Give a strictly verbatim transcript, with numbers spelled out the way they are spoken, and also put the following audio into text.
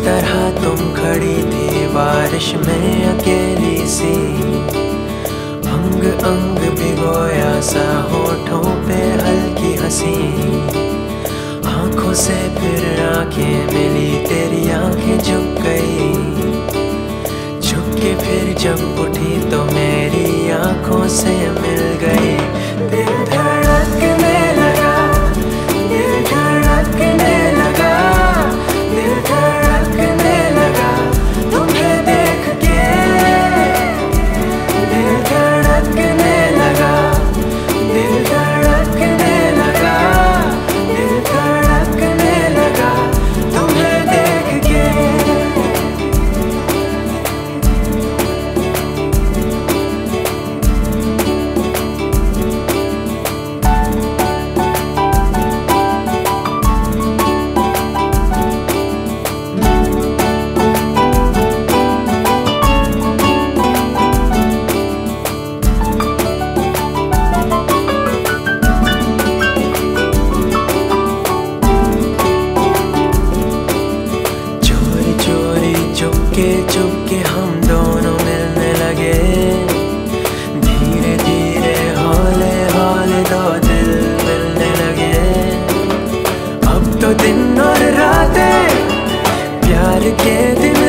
तरह तुम खड़ी थी बारिश में अकेली सी, अंग अंग भिगोया सा होठों पे हल्की हंसी। आंखों से फिर आंखें मिली, तेरी आंखें झुक गई, झुक के फिर जब उठी तो मेरी आंखों से मिल गई। दिल धड़कने लगा, दिल धड़कने लगा, दिल धड़कने लगा तुम्हें देख के, दिल धड़कने लगा, दिल धड़कने लगा, दिल धड़कने लगा तुम्हें देख के। चुपके चुपके हम दोनों मिलने लगे, धीरे धीरे हौले हौले दो दिल मिलने लगे। अब तो दिन और रातें प्यार के दिन